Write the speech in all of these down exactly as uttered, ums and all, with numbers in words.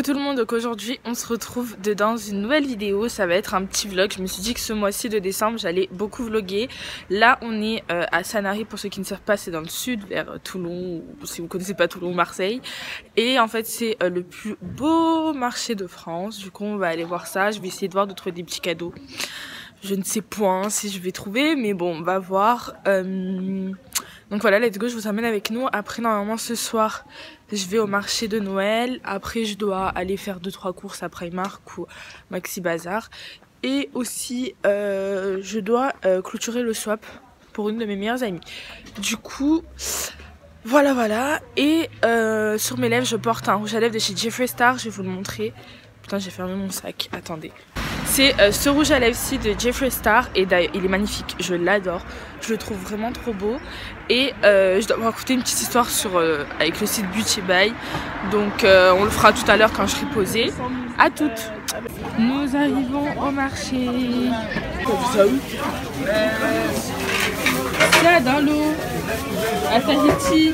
Tout le monde, donc aujourd'hui on se retrouve dans une nouvelle vidéo. Ça va être un petit vlog. Je me suis dit que ce mois-ci de décembre j'allais beaucoup vlogger. Là on est euh, à Sanary, pour ceux qui ne savent pas, c'est dans le sud, vers euh, Toulon, ou si vous connaissez pas Toulon, Marseille. Et en fait c'est euh, le plus beau marché de France. Du coup on va aller voir ça. Je vais essayer de voir de trouver des petits cadeaux. Je ne sais point si je vais trouver, mais bon on va voir. euh... Donc voilà, let's go, je vous amène avec nous. Après normalement ce soir je vais au marché de Noël. Après je dois aller faire deux trois courses à Primark ou Maxi Bazar. Et aussi euh, je dois euh, clôturer le swap pour une de mes meilleures amies. Du coup voilà voilà. Et euh, sur mes lèvres je porte un rouge à lèvres de chez Jeffree Star. Je vais vous le montrer. Putain, j'ai fermé mon sac, attendez. C'est euh, ce rouge à lèvres-ci de Jeffree Star. Et d'ailleurs il est magnifique, je l'adore. Je le trouve vraiment trop beau. Et euh, je dois vous raconter une petite histoire sur, euh, avec le site Beauty By. Donc euh, on le fera tout à l'heure quand je serai posée. À toutes. Nous arrivons au marché. Ça où? Là dans l'eau. À Tahiti.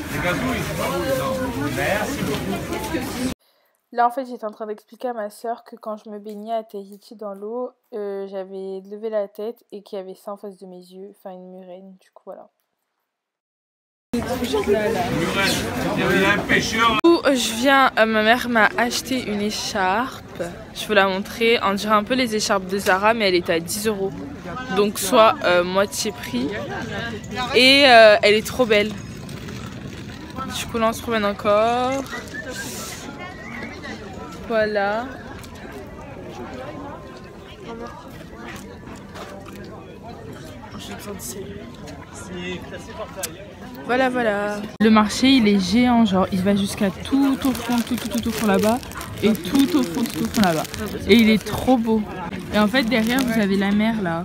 Là en fait j'étais en train d'expliquer à ma soeur que quand je me baignais à Tahiti dans l'eau, euh, j'avais levé la tête et qu'il y avait ça en face de mes yeux, enfin une murène, du coup voilà. Du coup, je viens, euh, ma mère m'a acheté une écharpe, je vous la montrer, on dirait un peu les écharpes de Zara mais elle est à dix euros, donc soit euh, moitié prix, et euh, elle est trop belle. Du coup là on se promène encore. Voilà. Voilà, voilà. Le marché, il est géant, genre, il va jusqu'à tout au fond, tout, tout, tout au fond là-bas. Et tout au fond, tout au fond là-bas. Et il est trop beau. Et en fait, derrière, vous avez la mer, là.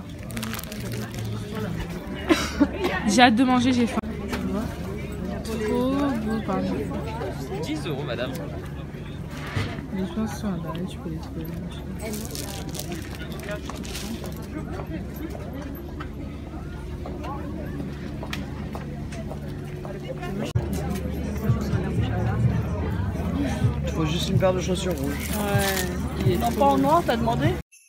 J'ai hâte de manger, j'ai faim. Trop beau, pardon. dix euros, madame. Les choses sont là-bas, tu peux les trouver. Il faut juste une paire de chaussures rouges. Ouais. Il est non, pas en noir, t'as demandé?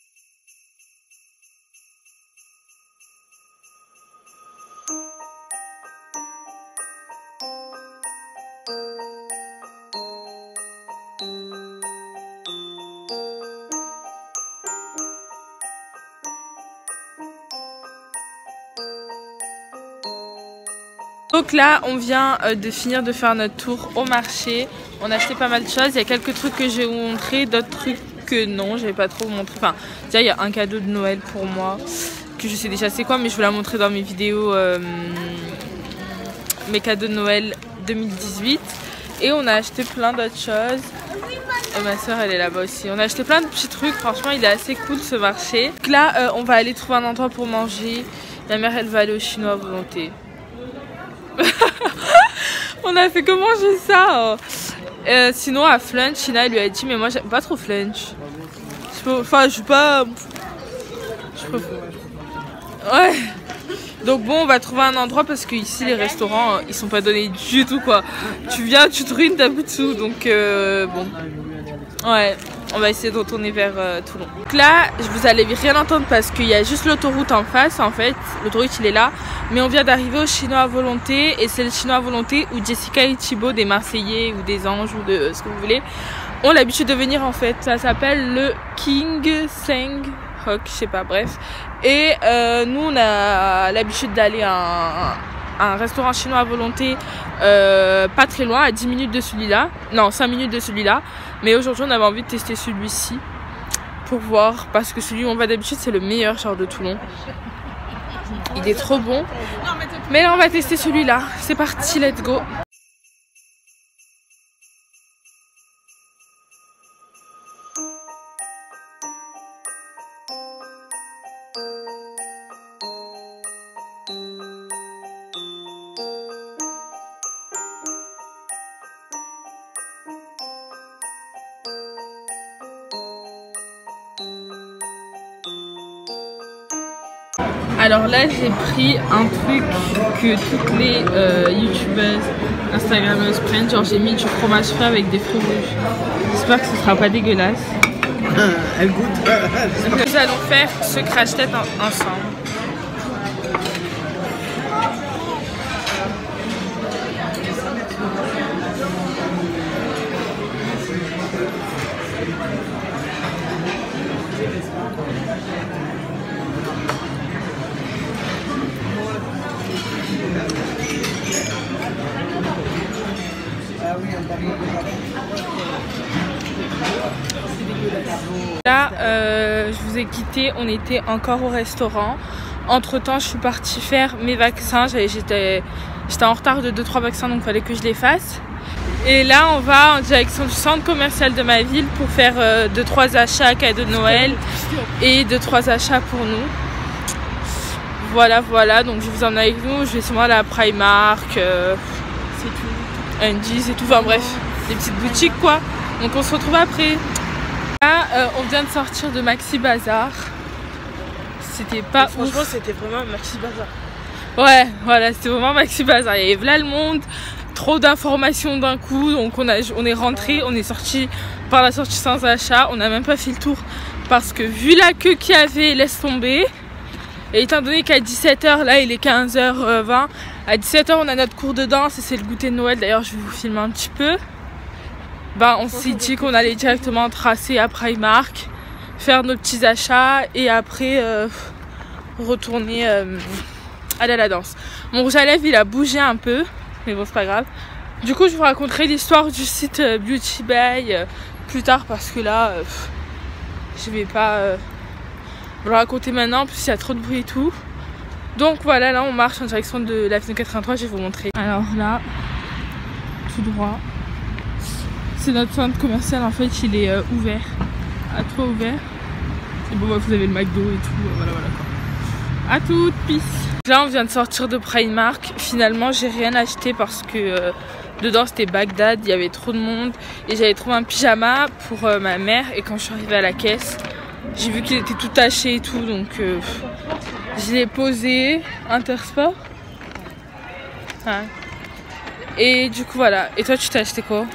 Donc là on vient de finir de faire notre tour au marché. On a acheté pas mal de choses. Il y a quelques trucs que je vais vous montrer, d'autres trucs que non, je vais pas trop vous montrer. Enfin, déjà il y a un cadeau de Noël pour moi que je sais déjà c'est quoi, mais je vais la montrer dans mes vidéos, euh, mes cadeaux de Noël deux mille dix-huit. Et on a acheté plein d'autres choses. Et ma soeur elle est là-bas aussi. On a acheté plein de petits trucs, franchement il est assez cool ce marché. Donc là euh, on va aller trouver un endroit pour manger. Ma mère elle va aller au chinois à volonté. On a fait que manger ça. Euh, sinon à Flunch, China elle lui a dit mais moi j'aime pas trop Flunch. Enfin je suis pas... Je préfère... Ouais. Donc bon on va trouver un endroit parce que ici les restaurants ils sont pas donnés du tout quoi. Tu viens, tu te ruines, t'as plus de sous. Donc euh, bon. Ouais. On va essayer de retourner vers euh, Toulon. Donc là, vous allez rien entendre parce qu'il y a juste l'autoroute en face en fait. L'autoroute il est là. Mais on vient d'arriver au chinois à volonté. Et c'est le chinois à volonté où Jessica et Thibaut, des Marseillais ou des Anges ou de euh, ce que vous voulez, ont l'habitude de venir en fait. Ça s'appelle le King Seng Rock, je sais pas, bref. Et euh, nous on a l'habitude d'aller à un, un restaurant chinois à volonté euh, pas très loin, à dix minutes de celui-là. Non, cinq minutes de celui-là. Mais aujourd'hui on avait envie de tester celui-ci pour voir, parce que celui où on va d'habitude c'est le meilleur genre de Toulon. Il est trop bon. Mais là on va tester celui-là. C'est parti, let's go. Alors là j'ai pris un truc que toutes les euh, youtubeuses, instagrammeuses prennent, genre j'ai mis du fromage frais avec des fruits rouges. J'espère que ce sera pas dégueulasse. Elle goûte. Donc, nous allons faire ce crash-tête en ensemble. Là, euh, je vous ai quitté, on était encore au restaurant. Entre temps, je suis partie faire mes vaccins. J'étais en retard de deux trois vaccins, donc il fallait que je les fasse. Et là, on va en direction du centre commercial de ma ville pour faire euh, deux trois achats cadeaux de Noël et deux trois achats pour nous. Voilà, voilà. Donc je vous emmène avec nous. Je vais sûrement aller à Primark, euh, c'est tout, Undies et tout. Enfin bref, des petites boutiques quoi. Donc on se retrouve après. Là, euh, on vient de sortir de Maxi Bazar. C'était pas ouf. Franchement, c'était vraiment Maxi Bazar. Ouais, voilà, c'était vraiment Maxi Bazar. Il y avait là le monde, trop d'informations d'un coup. Donc on, a, on est rentré, on est sorti par la sortie sans achat. On n'a même pas fait le tour parce que vu la queue qu'il y avait, laisse tomber. Et étant donné qu'à dix-sept heures, là il est quinze heures vingt, à dix-sept heures on a notre cours de danse et c'est le goûter de Noël. D'ailleurs, je vais vous filmer un petit peu. Ben, on s'est dit qu'on allait directement tracer à Primark, faire nos petits achats et après euh, retourner euh, aller à la danse. Mon rouge à lèvres il a bougé un peu, mais bon c'est pas grave. Du coup je vous raconterai l'histoire du site euh, Beauty Bay euh, plus tard parce que là euh, je vais pas euh, vous le raconter maintenant, en plus il y a trop de bruit et tout. Donc voilà, là on marche en direction de l'avenue quatre-vingt-trois, je vais vous montrer. Alors là, tout droit. C'est notre centre commercial, en fait il est euh, ouvert, à toi ouvert. Et bon bah, vous avez le McDo et tout, euh, voilà voilà quoi. À toute peace. Là on vient de sortir de Primark, finalement j'ai rien acheté parce que euh, dedans c'était Bagdad, il y avait trop de monde. Et j'avais trouvé un pyjama pour euh, ma mère et quand je suis arrivée à la caisse, j'ai vu qu'il était tout taché et tout, donc euh, je l'ai posé, Intersport. Ouais. Et du coup voilà, et toi tu t'es acheté quoi?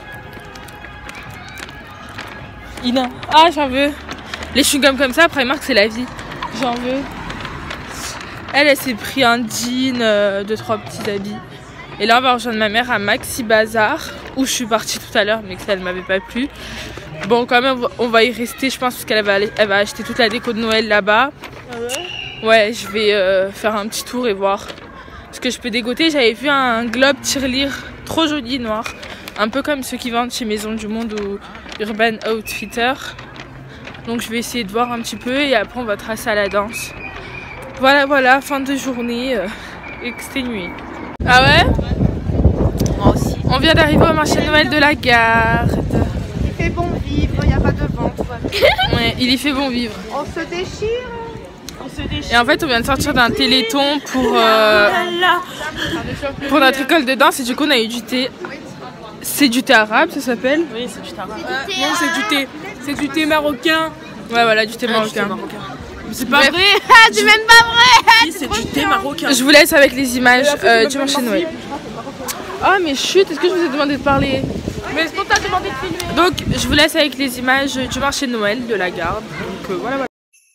Ina. Ah j'en veux. Les chewing-gums comme ça, Primark c'est la vie. J'en veux. Elle, elle s'est pris un jean, euh, deux trois petits habits. Et là on va rejoindre ma mère à Maxi Bazar, où je suis partie tout à l'heure mais que ça ne m'avait pas plu. Bon quand même on va y rester je pense parce qu'elle va, elle va acheter toute la déco de Noël là-bas. Ah ouais? Ouais, je vais euh, faire un petit tour et voir ce que je peux dégoter. J'avais vu un globe tirelire trop joli noir. Un peu comme ceux qui vendent chez Maison du Monde ou Urban Outfitter. Donc je vais essayer de voir un petit peu et après on va tracer à la danse. Voilà voilà, fin de journée euh, exténuée. Ah ouais? Moi aussi. On vient d'arriver au marché de Noël de la gare. Il fait bon vivre, il n'y a pas de vent, tout va bien. Ouais, il y fait bon vivre. On se déchire. On se déchire. Et en fait on vient de sortir d'un téléthon pour, euh, pour notre école de danse et du coup on a eu du thé. C'est du thé arabe, ça s'appelle? Oui, c'est du tarare. thé Non, c'est du thé. C'est du thé marocain. Ouais, voilà, du thé Ah, du thé marocain. marocain. Mais c'est pas Bref. vrai. Ah, c'est même pas vrai. Si, c'est du thé marocain. Je vous laisse avec les images euh, du marché de Noël. Oh, mais chut, est-ce que je vous ai demandé de parler? Mais est-ce qu'on t'a demandé de filmer? Donc, je vous laisse avec les images du marché de Noël de la Garde. Donc, euh, voilà, voilà.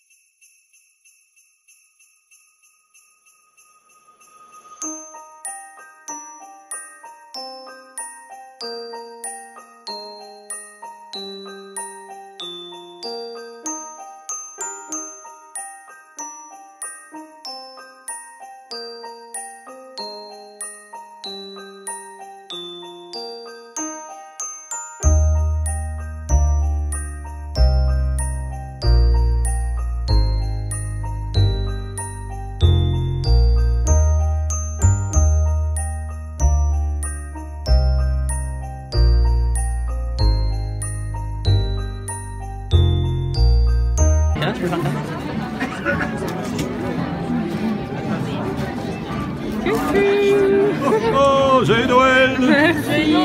Oh, j'ai Noël. Merci.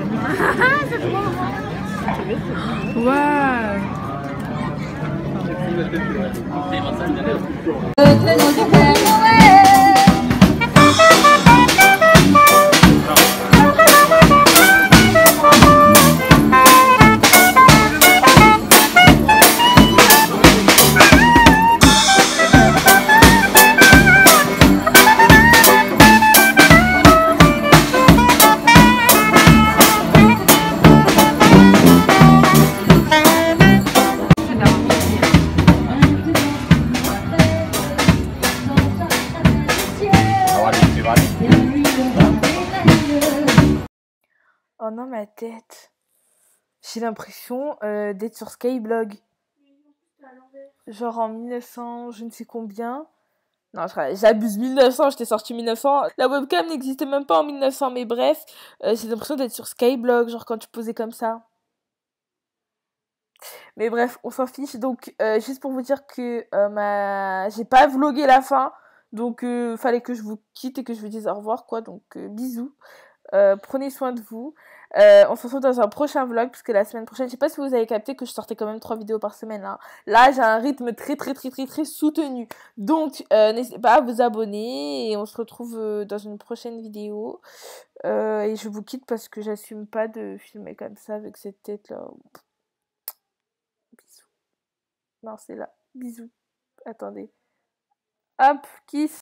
Waouh. Oh non, ma tête. J'ai l'impression euh, d'être sur Skyblog. Genre en mille neuf cents, je ne sais combien. Non, j'abuse, mille neuf cents, j'étais sortie mille neuf cents. La webcam n'existait même pas en mille neuf cents, mais bref, euh, j'ai l'impression d'être sur Skyblog, genre quand tu posais comme ça. Mais bref, on s'en fiche. Donc, euh, juste pour vous dire que euh, ma... j'ai pas vlogué la fin. Donc, euh, fallait que je vous quitte et que je vous dise au revoir, quoi. Donc, euh, bisous. Euh, prenez soin de vous. Euh, on se retrouve dans un prochain vlog, puisque la semaine prochaine, je sais pas si vous avez capté que je sortais quand même trois vidéos par semaine. Hein. Là, j'ai un rythme très, très, très, très, très soutenu. Donc, euh, n'hésitez pas à vous abonner et on se retrouve euh, dans une prochaine vidéo. Euh, et je vous quitte parce que j'assume pas de filmer comme ça avec cette tête-là. Bisous. Non, c'est là. Bisous. Attendez. Hop, kiss.